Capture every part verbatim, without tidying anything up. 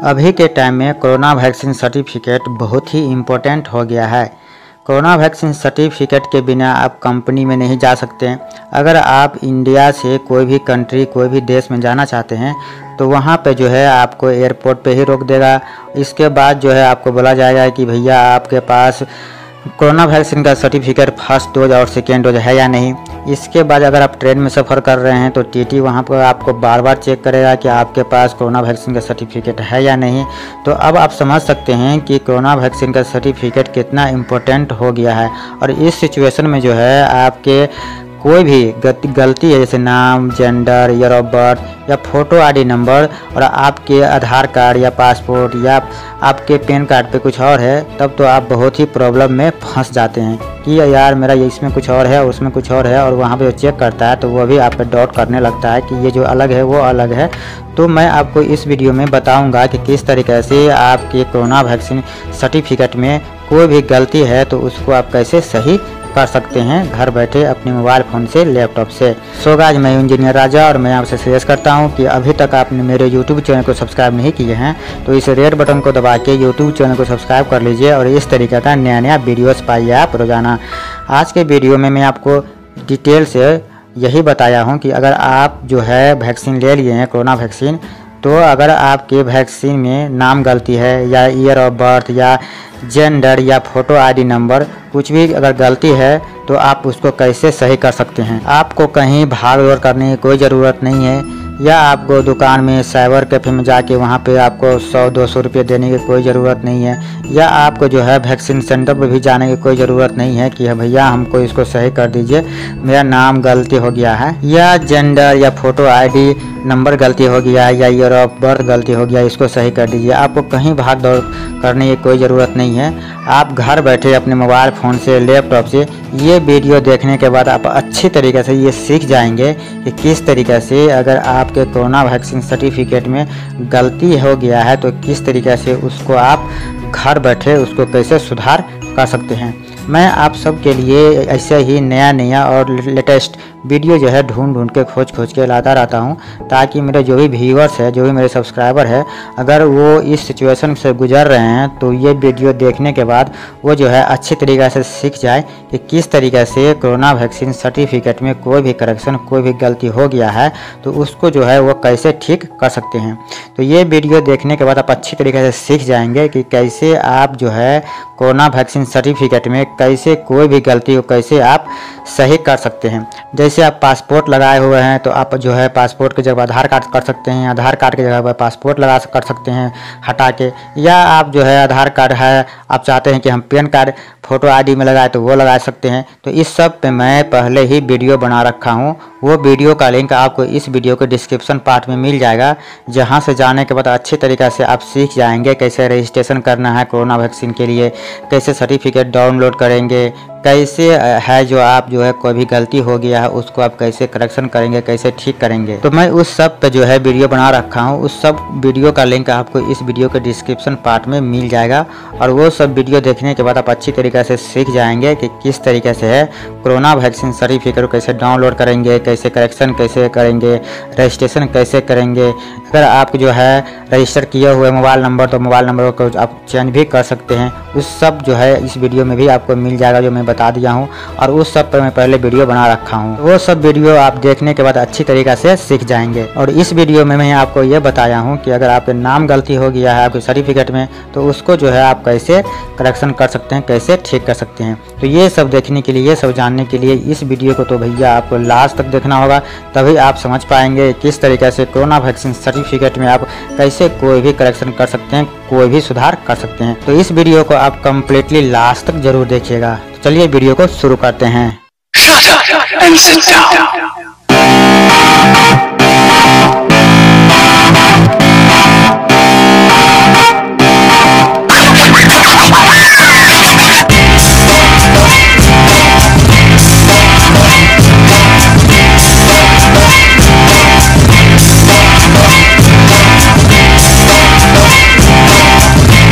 अभी के टाइम में कोरोना वैक्सीन सर्टिफिकेट बहुत ही इम्पोर्टेंट हो गया है। कोरोना वैक्सीन सर्टिफिकेट के बिना आप कंपनी में नहीं जा सकते हैं। अगर आप इंडिया से कोई भी कंट्री कोई भी देश में जाना चाहते हैं तो वहाँ पे जो है आपको एयरपोर्ट पे ही रोक देगा। इसके बाद जो है आपको बोला जाएगा कि भैया आपके पास कोरोना वैक्सीन का सर्टिफिकेट फर्स्ट डोज और सेकेंड डोज है या नहीं। इसके बाद अगर आप ट्रेन में सफ़र कर रहे हैं तो टीटी वहाँ पर आपको बार बार चेक करेगा कि आपके पास कोरोना वैक्सीन का सर्टिफिकेट है या नहीं। तो अब आप समझ सकते हैं कि कोरोना वैक्सीन का सर्टिफिकेट कितना इम्पोर्टेंट हो गया है। और इस सिचुएशन में जो है आपके कोई भी गलती है, जैसे नाम, जेंडर, ईयर ऑफ बर्थ या फ़ोटो आईडी नंबर और आपके आधार कार्ड या पासपोर्ट या आपके पैन कार्ड पे कुछ और है, तब तो आप बहुत ही प्रॉब्लम में फंस जाते हैं कि यार मेरा ये इसमें कुछ और है और उसमें कुछ और है। और वहाँ पे जो चेक करता है तो वो भी आप पे डाउट करने लगता है कि ये जो अलग है वो अलग है। तो मैं आपको इस वीडियो में बताऊँगा कि किस तरीके से आपके कोरोना वैक्सीन सर्टिफिकेट में कोई भी गलती है तो उसको आप कैसे सही कर सकते हैं घर बैठे अपने मोबाइल फ़ोन से, लैपटॉप से। सो गाइस, मैं इंजीनियर राजा और मैं आपसे सजेस्ट करता हूं कि अभी तक आपने मेरे यूट्यूब चैनल को सब्सक्राइब नहीं किए हैं तो इस रेड बटन को दबा के यूट्यूब चैनल को सब्सक्राइब कर लीजिए और इस तरीके का नया नया वीडियोस पाइए आप रोज़ाना। आज के वीडियो में मैं आपको डिटेल से यही बताया हूँ कि अगर आप जो है वैक्सीन ले लिए हैं कोरोना वैक्सीन, तो अगर आपके वैक्सीन में नाम गलती है या ईयर ऑफ बर्थ या जेंडर या फ़ोटो आईडी नंबर कुछ भी अगर गलती है तो आप उसको कैसे सही कर सकते हैं। आपको कहीं भाग दौड़ करने की कोई ज़रूरत नहीं है या आपको दुकान में साइबर कैफे में जाके वहाँ पे आपको सौ दो सौ रुपये देने की कोई ज़रूरत नहीं है या आपको जो है वैक्सीन सेंटर पर भी जाने की कोई ज़रूरत नहीं है कि भैया हमको इसको सही कर दीजिए, मेरा नाम गलती हो गया है या जेंडर या फ़ोटो आईडी नंबर गलती हो गया है या ईयर ऑफ बर्थ गलती हो गया, इसको सही कर दीजिए। आपको कहीं भाग दौड़ करने की कोई ज़रूरत नहीं है। आप घर बैठे अपने मोबाइल फ़ोन से, लैपटॉप से ये वीडियो देखने के बाद आप अच्छी तरीके से ये सीख जाएंगे कि किस तरीके से अगर आपके कोरोना वैक्सीन सर्टिफिकेट में गलती हो गया है तो किस तरीके से उसको आप घर बैठे उसको कैसे सुधार कर सकते हैं। मैं आप सब के लिए ऐसे ही नया नया और लेटेस्ट वीडियो जो है ढूंढ ढूंढ के खोज खोज के लाता रहता हूं, ताकि मेरे जो भी व्यूअर्स है, जो भी मेरे सब्सक्राइबर है, अगर वो इस सिचुएशन से गुजर रहे हैं तो ये वीडियो देखने के बाद वो जो है अच्छी तरीक़े से सीख जाए कि किस तरीके से कोरोना वैक्सीन सर्टिफिकेट में कोई भी करेक्शन, कोई भी गलती हो गया है तो उसको जो है वो कैसे ठीक कर सकते हैं। तो ये वीडियो देखने के बाद आप अच्छी तरीके से सीख जाएंगे कि कैसे आप जो है कोरोना वैक्सीन सर्टिफिकेट में कैसे कोई भी गलती को कैसे आप सही कर सकते हैं। जैसे आप पासपोर्ट लगाए हुए हैं तो आप जो है पासपोर्ट की जगह आधार कार्ड कर सकते हैं, आधार कार्ड की जगह पर पासपोर्ट लगा कर सकते हैं हटा के, या आप जो है आधार कार्ड है आप चाहते हैं कि हम पैन कार्ड फ़ोटो आईडी में लगाए तो वो लगा सकते हैं। तो इस सब पे मैं पहले ही वीडियो बना रखा हूँ, वो वीडियो का लिंक आपको इस वीडियो के डिस्क्रिप्शन पार्ट में मिल जाएगा, जहाँ से जाने के बाद अच्छी तरीक़े से आप सीख जाएंगे कैसे रजिस्ट्रेशन करना है कोरोना वैक्सीन के लिए, कैसे सर्टिफिकेट डाउनलोड करेंगे, कैसे है जो आप जो है कोई भी गलती हो गया है उसको आप कैसे करेक्शन करेंगे, कैसे ठीक करेंगे। तो मैं उस सब पे जो है वीडियो बना रखा हूँ, उस सब वीडियो का लिंक आपको इस वीडियो के डिस्क्रिप्शन पार्ट में मिल जाएगा और वो सब वीडियो देखने के बाद आप अच्छी तरीके से सीख जाएंगे कि किस तरीके से है कोरोना वैक्सीन सर्टिफिकेट कैसे डाउनलोड करेंगे, कैसे करेक्शन कैसे करेंगे, रजिस्ट्रेशन कैसे करेंगे। अगर आप जो है रजिस्टर किए हुए मोबाइल नंबर तो मोबाइल नंबर को आप चेंज भी कर सकते हैं, उस सब जो है इस वीडियो में भी आपको मिल जाएगा जो मैं बता दिया हूं। और उस सब पर मैं पहले वीडियो बना रखा हूं, वो सब वीडियो आप देखने के बाद अच्छी तरीके से सीख जाएंगे। और इस वीडियो में मैं आपको ये बताया हूं कि अगर आपके नाम गलती हो गया है आपके सर्टिफिकेट में तो उसको जो है आप कैसे करेक्शन कर सकते हैं, कैसे ठीक कर सकते हैं। तो ये सब देखने के लिए, ये सब जानने के लिए इस वीडियो को तो भैया आपको लास्ट तक देखना होगा, तभी आप समझ पाएंगे किस तरीके से कोरोना वैक्सीन सर्टिफिकेट में आप कैसे कोई भी करेक्शन कर सकते हैं, कोई भी सुधार कर सकते हैं। तो इस वीडियो को आप कम्प्लीटली लास्ट तक जरूर देखिएगा। तो चलिए वीडियो को शुरू करते हैं। Shut up and sit down.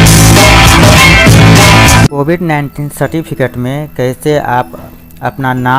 COVID nineteen certificate में कैसे आप अपना नाम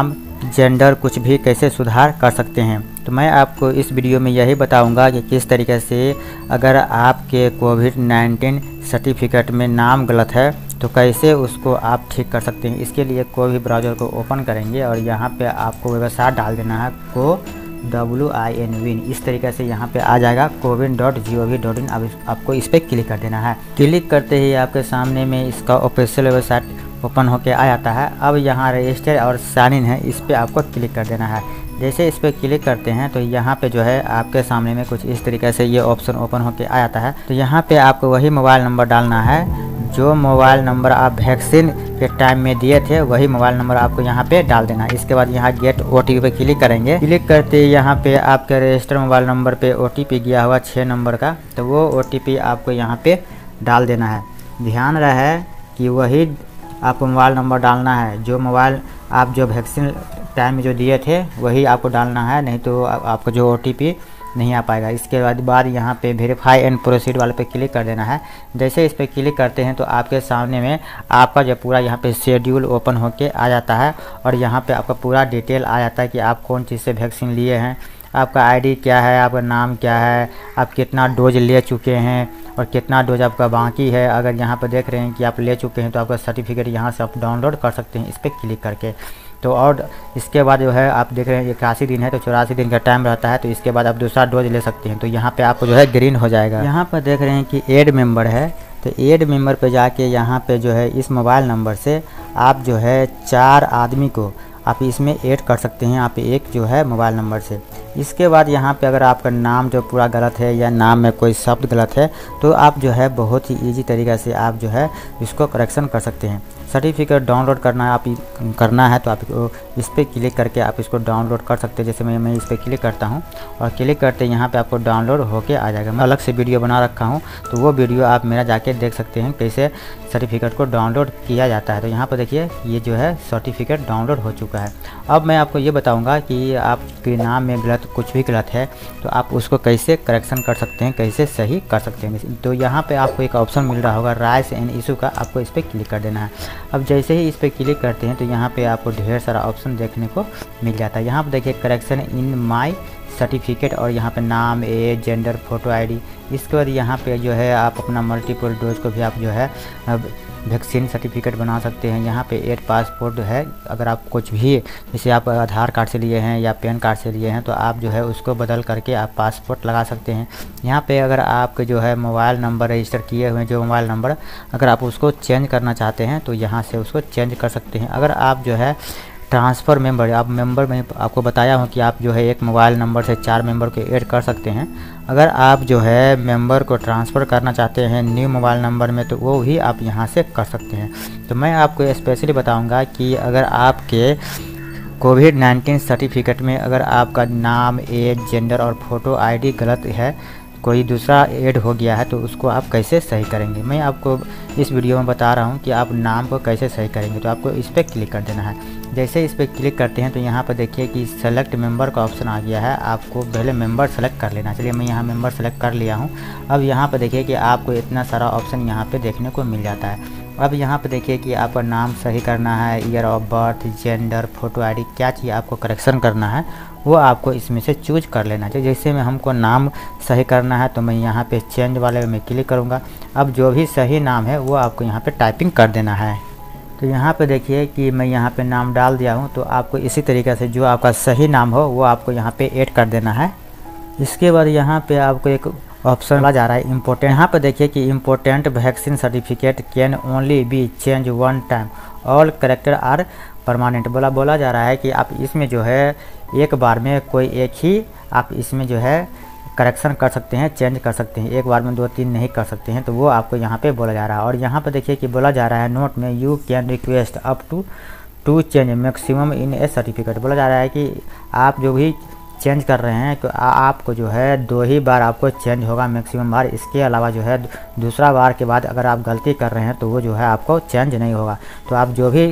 जेंडर कुछ भी कैसे सुधार कर सकते हैं। तो मैं आपको इस वीडियो में यही बताऊंगा कि किस तरीके से अगर आपके कोविड नाइन्टीन सर्टिफिकेट में नाम गलत है तो कैसे उसको आप ठीक कर सकते हैं। इसके लिए कोई भी ब्राउज़र को ओपन करेंगे और यहाँ पे आपको वेबसाइट डाल देना है को डब्ल्यू आई एन विन। इस तरीके से यहाँ पे आ जाएगा CoWIN dot G O V dot in. अब आपको इस पर क्लिक कर देना है। क्लिक करते ही आपके सामने में इसका ऑफिशियल वेबसाइट ओपन होके आ जाता है। अब यहाँ रजिस्टर और साइन इन है, इस पर आपको क्लिक कर देना है। जैसे इस पर क्लिक करते हैं तो यहाँ पे जो है आपके सामने में कुछ इस तरीके से ये ऑप्शन ओपन होके आ जाता है। तो यहाँ पे आपको वही मोबाइल नंबर डालना है जो मोबाइल नंबर आप वैक्सीन के टाइम में दिए थे, वही मोबाइल नंबर आपको यहाँ पे डाल देना है। इसके बाद यहाँ गेट ओ टी पी पे क्लिक करेंगे। क्लिक करते ही यहाँ पे आपके रजिस्टर मोबाइल नंबर पे ओ टी पी गया हुआ छः नंबर का, तो वो ओ टी पी आपको यहाँ पे डाल देना है। ध्यान रहे कि वही आपको मोबाइल नंबर डालना है, जो मोबाइल आप जो वैक्सीन टाइम में जो दिए थे वही आपको डालना है, नहीं तो आपको जो ओ टी पी नहीं आ पाएगा। इसके बाद बाद यहाँ पे वेरीफाई एंड प्रोसीड वाले पे क्लिक कर देना है। जैसे इस पे क्लिक करते हैं तो आपके सामने में आपका जो पूरा यहाँ पे शेड्यूल ओपन होके आ जाता है और यहाँ पे आपका पूरा डिटेल आ जाता है कि आप कौन चीज़ से वैक्सीन लिए हैं, आपका आईडी क्या है, आपका नाम क्या है, आप कितना डोज ले चुके हैं और कितना डोज आपका बाकी है। अगर यहाँ पर देख रहे हैं कि आप ले चुके हैं तो आपका सर्टिफिकेट यहाँ से आप डाउनलोड कर सकते हैं इस पर क्लिक करके। तो और इसके बाद जो है आप देख रहे हैं इक्यासी दिन है तो चौरासी दिन का टाइम रहता है, तो इसके बाद आप दूसरा डोज ले सकते हैं। तो यहाँ पे आपको जो है ग्रीन हो जाएगा। यहाँ पर देख रहे हैं कि एड मेंबर है, तो एड मेंबर पे जाके यहाँ पे जो है इस मोबाइल नंबर से आप जो है चार आदमी को आप इसमें ऐड कर सकते हैं, आप एक जो है मोबाइल नंबर से। इसके बाद यहाँ पे अगर आपका नाम जो पूरा गलत है या नाम में कोई शब्द गलत है तो आप जो है बहुत ही इजी तरीक़े से आप जो है इसको करेक्शन कर सकते हैं। सर्टिफिकेट डाउनलोड करना है आप करना है तो आप इस पर क्लिक करके आप इसको डाउनलोड कर सकते हैं। जैसे मैं मैं इस पर क्लिक करता हूँ और क्लिक करते यहाँ पे आपको डाउनलोड होके आ जाएगा। मैं अलग से वीडियो बना रखा हूँ तो वो वीडियो आप मेरा जाके देख सकते हैं कैसे सर्टिफिकेट को डाउनलोड किया जाता है। तो यहाँ पर देखिए ये जो है सर्टिफिकेट डाउनलोड हो चुका है। अब मैं आपको ये बताऊँगा कि आपके नाम में गलत कुछ भी गलत है तो आप उसको कैसे करेक्शन कर सकते हैं, कैसे सही कर सकते हैं। तो यहाँ पे आपको एक ऑप्शन मिल रहा होगा राइट्स एंड इशू का, आपको इस पर क्लिक कर देना है। अब जैसे ही इस पर क्लिक करते हैं तो यहाँ पे आपको ढेर सारा ऑप्शन देखने को मिल जाता है। यहाँ पर देखिए करेक्शन इन माई सर्टिफिकेट और यहाँ पे नाम, एज, जेंडर, फोटो आईडी। इसके बाद यहाँ पे जो है आप अपना मल्टीपल डोज को भी आप जो है वैक्सीन सर्टिफिकेट बना सकते हैं। यहाँ पे एड पासपोर्ट है, अगर आप कुछ भी जैसे आप आधार कार्ड से लिए हैं या पैन कार्ड से लिए हैं तो आप जो है उसको बदल करके आप पासपोर्ट लगा सकते हैं। यहाँ पे अगर आपके जो है मोबाइल नंबर रजिस्टर किए हुए हैं जो मोबाइल नंबर, अगर आप उसको चेंज करना चाहते हैं तो यहाँ से उसको चेंज कर सकते हैं। अगर आप जो है ट्रांसफ़र मेंबर, आप मेंबर में आपको बताया हूँ कि आप जो है एक मोबाइल नंबर से चार मेंबर को ऐड कर सकते हैं। अगर आप जो है मेंबर को ट्रांसफ़र करना चाहते हैं न्यू मोबाइल नंबर में तो वो भी आप यहाँ से कर सकते हैं। तो मैं आपको स्पेशली बताऊँगा कि अगर आपके कोविड नाइन्टीन सर्टिफिकेट में अगर आपका नाम, एज, जेंडर और फोटो आईडी गलत है, कोई दूसरा ऐड हो गया है तो उसको आप कैसे सही करेंगे। मैं आपको इस वीडियो में बता रहा हूँ कि आप नाम को कैसे सही करेंगे। तो आपको इस पर क्लिक कर देना है। जैसे इस पर क्लिक करते हैं तो यहाँ पर देखिए कि सेलेक्ट मेंबर का ऑप्शन आ गया है। आपको पहले मेंबर सेलेक्ट कर लेना। चलिए मैं यहाँ मेंबर सेलेक्ट कर लिया हूँ। अब यहाँ पर देखिए कि आपको इतना सारा ऑप्शन यहाँ पे देखने को मिल जाता है। अब यहाँ पे देखिए कि आपका नाम सही करना है, year of birth, gender, photo ID, क्या चीज़ आपको करेक्शन करना है वो आपको इसमें से चूज कर लेना चाहिए। जैसे में हमको नाम सही करना है तो मैं यहाँ पे चेंज वाले में क्लिक करूँगा। अब जो भी सही नाम है वो आपको यहाँ पे टाइपिंग कर देना है। तो यहाँ पे देखिए कि मैं यहाँ पे नाम डाल दिया हूँ, तो आपको इसी तरीके से जो आपका सही नाम हो वो आपको यहाँ पे ऐड कर देना है। इसके बाद यहाँ पे आपको एक ऑप्शन बोला जा रहा है इम्पोर्टेंट। यहाँ पर देखिए कि important vaccine certificate can only be change one time, all character are permanent. बोला बोला जा रहा है कि आप इसमें जो है एक बार में कोई एक ही आप इसमें जो है करेक्शन कर सकते हैं, चेंज कर सकते हैं। एक बार में दो तीन नहीं कर सकते हैं, तो वो आपको यहाँ पे बोला जा रहा है। और यहाँ पे देखिए कि बोला जा रहा है नोट में you can request up to two change maximum in a certificate. बोला जा रहा है कि आप जो भी चेंज कर रहे हैं तो आ, आपको जो है दो ही बार आपको चेंज होगा मैक्सिमम बार। इसके अलावा जो है दूसरा बार के बाद अगर आप गलती कर रहे हैं तो वो जो है आपको चेंज नहीं होगा। तो आप जो भी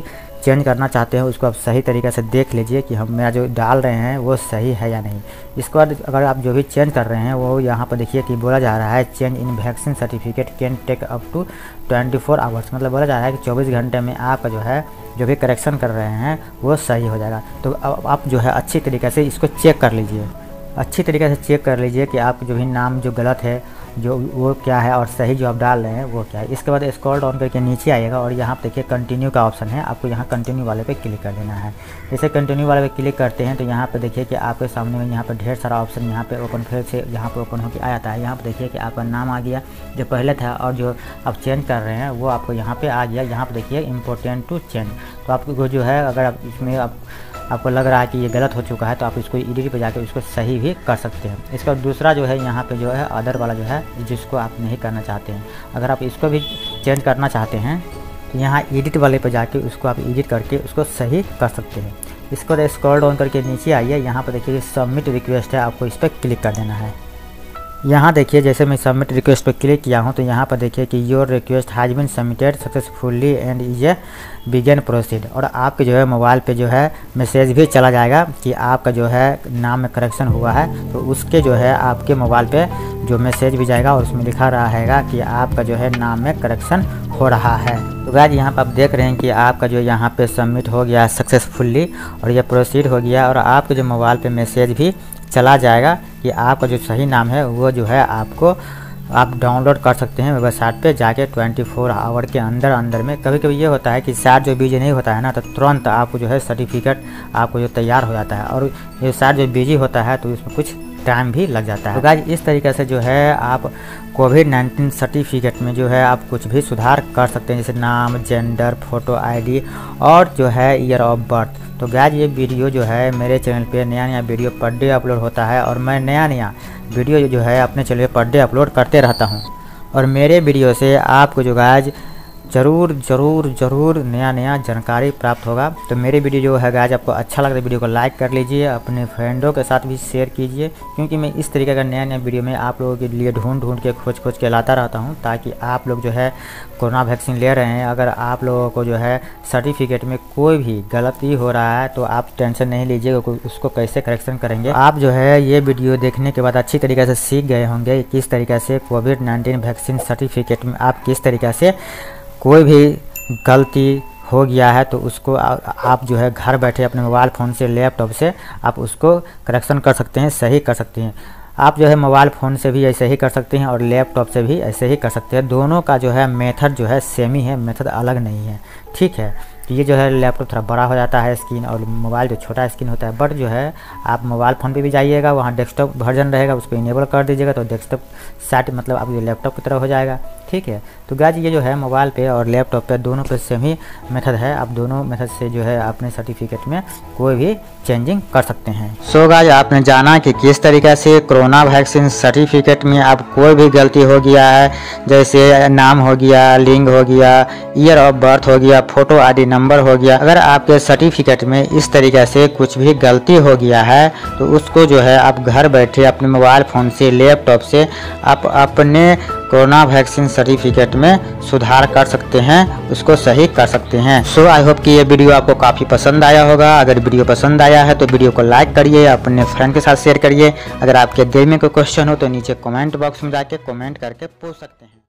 चेंज करना चाहते हैं उसको आप सही तरीके से देख लीजिए कि हम मेरा जो डाल रहे हैं वो सही है या नहीं। इसके बाद अगर आप जो भी चेंज कर रहे हैं वो यहाँ पर देखिए कि बोला जा रहा है change in vaccine certificate can take up to twenty four hours, मतलब बोला जा रहा है कि चौबीस घंटे में आपका जो है जो भी करेक्शन कर रहे हैं वो सही हो जाएगा। तो अब आप जो है अच्छी तरीके से इसको चेक कर लीजिए, अच्छी तरीके से चेक कर लीजिए कि आपका जो भी नाम जो गलत है जो वो क्या है और सही जो आप डाल रहे हैं वो क्या है। इसके बाद स्क्रॉल डाउन करके नीचे आइएगा और यहाँ पे देखिए कंटिन्यू का ऑप्शन है, आपको यहाँ कंटिन्यू वाले पे क्लिक कर देना है। जैसे कंटिन्यू वाले पे क्लिक करते हैं तो यहाँ पे देखिए कि आपके सामने में यहाँ पे ढेर सारा ऑप्शन यहाँ पे ओपन फिर से यहाँ पे ओपन होकर आ जाता है। यहाँ पे देखिए कि आपका नाम आ गया जो पहले था और जो आप चेंज कर रहे हैं वो आपको यहाँ पर आ गया। यहाँ पर देखिए इम्पोर्टेंट टू चेंज, तो आपको जो है अगर आप इसमें आप आपको लग रहा है कि ये गलत हो चुका है तो आप इसको एडिट पे जाकर उसको सही भी कर सकते हैं। इसका दूसरा जो है यहाँ पे जो है अदर वाला जो है जिसको आप नहीं करना चाहते हैं, अगर आप इसको भी चेंज करना चाहते हैं तो यहाँ एडिट वाले पे जाके उसको आप एडिट करके उसको सही कर सकते हैं। इसको स्क्रॉल डाउन करके नीचे आइए, यहाँ पर देखिए सबमिट रिक्वेस्ट है, आपको इस पर क्लिक कर देना है। यहाँ देखिए जैसे मैं सबमिट रिक्वेस्ट पर क्लिक किया हूँ तो यहाँ पर देखिए कि your request has been submitted successfully and is a begin proceed, और आपके जो है मोबाइल पे जो है मैसेज भी चला जाएगा कि आपका जो है नाम में करेक्शन हुआ है, तो उसके जो है आपके मोबाइल पे जो मैसेज भी जाएगा और उसमें लिखा रहा है कि आपका जो है नाम में करेक्शन हो रहा है। तो गाइस यहाँ पर आप देख रहे हैं कि आपका जो यहाँ पे सबमिट हो गया सक्सेसफुली और ये प्रोसीड हो गया और आपके जो मोबाइल पे मैसेज भी चला जाएगा कि आपका जो सही नाम है वो जो है आपको आप डाउनलोड कर सकते हैं वेबसाइट पे जाके चौबीस आवर के अंदर अंदर में। कभी कभी ये होता है कि शायद जो बिजी नहीं होता है ना तो तुरंत आपको जो है सर्टिफिकेट आपको जो तैयार हो जाता है, और ये शायद जो बिजी होता है तो इसमें कुछ टाइम भी लग जाता है। तो गाइस इस तरीके से जो है आप कोविड नाइन्टीन सर्टिफिकेट में जो है आप कुछ भी सुधार कर सकते हैं, जैसे नाम, जेंडर, फोटो आईडी और जो है ईयर ऑफ बर्थ। तो गाइस ये वीडियो जो है मेरे चैनल पे नया नया वीडियो पर डे अपलोड होता है और मैं नया नया वीडियो जो है अपने चैनल पर डे अपलोड करते रहता हूँ, और मेरे वीडियो से आपको जो गाइस ज़रूर ज़रूर ज़रूर नया नया जानकारी प्राप्त होगा। तो मेरे वीडियो जो है गाइस आपको अच्छा लगता है वीडियो को लाइक कर लीजिए, अपने फ्रेंडों के साथ भी शेयर कीजिए, क्योंकि मैं इस तरीके का नया नया वीडियो में आप लोगों के लिए ढूंढ ढूंढ के खोज खोज के लाता रहता हूं, ताकि आप लोग जो है कोरोना वैक्सीन ले रहे हैं, अगर आप लोगों को जो है सर्टिफिकेट में कोई भी गलती हो रहा है तो आप टेंशन नहीं लीजिएगा, उसको कैसे करेक्शन करेंगे। आप जो है ये वीडियो देखने के बाद अच्छी तरीके से सीख गए होंगे किस तरीके से कोविड नाइन्टीन वैक्सीन सर्टिफिकेट में आप किस तरीके से कोई भी गलती हो गया है तो उसको आ, आप जो है घर बैठे अपने मोबाइल फ़ोन से, लैपटॉप से आप उसको करेक्शन कर सकते हैं, सही कर सकते हैं। आप जो है मोबाइल फ़ोन से भी ऐसे ही कर सकते हैं और लैपटॉप से भी ऐसे ही कर सकते हैं। दोनों का जो है मेथड जो है सेम ही है, मेथड अलग नहीं है, ठीक है। तो ये जो है लैपटॉप थोड़ा बड़ा हो जाता है स्क्रीन और मोबाइल जो छोटा स्क्रीन होता है, बट जो है आप मोबाइल फ़ोन पे भी जाइएगा, वहाँ डेस्कटॉप वर्जन रहेगा, उसको इनेबल कर दीजिएगा तो डेस्कटॉप सेट मतलब आप ये लैपटॉप की तरह हो जाएगा, ठीक है। तो गाइस ये जो है मोबाइल पे और लैपटॉप पे दोनों पे सेम ही मेथड है, आप दोनों मेथड से जो है अपने सर्टिफिकेट में कोई भी चेंजिंग कर सकते हैं। सो गाइस आपने जाना कि किस तरीके से कोरोना वैक्सीन सर्टिफिकेट में आप कोई भी गलती हो गया है, जैसे नाम हो गया, लिंग हो गया, ईयर ऑफ बर्थ हो गया, फोटो आईडी नंबर हो गया, अगर आपके सर्टिफिकेट में इस तरीके से कुछ भी गलती हो गया है तो उसको जो है आप घर बैठे अपने मोबाइल फ़ोन से, लैपटॉप से आप अपने कोरोना वैक्सीन सर्टिफिकेट में सुधार कर सकते हैं, उसको सही कर सकते हैं। सो आई होप कि ये वीडियो आपको काफ़ी पसंद आया होगा। अगर वीडियो पसंद आया है तो वीडियो को लाइक करिए, अपने फ्रेंड के साथ शेयर करिए। अगर आपके दिल में कोई क्वेश्चन हो तो नीचे कमेंट बॉक्स में जाके कमेंट करके पूछ सकते हैं।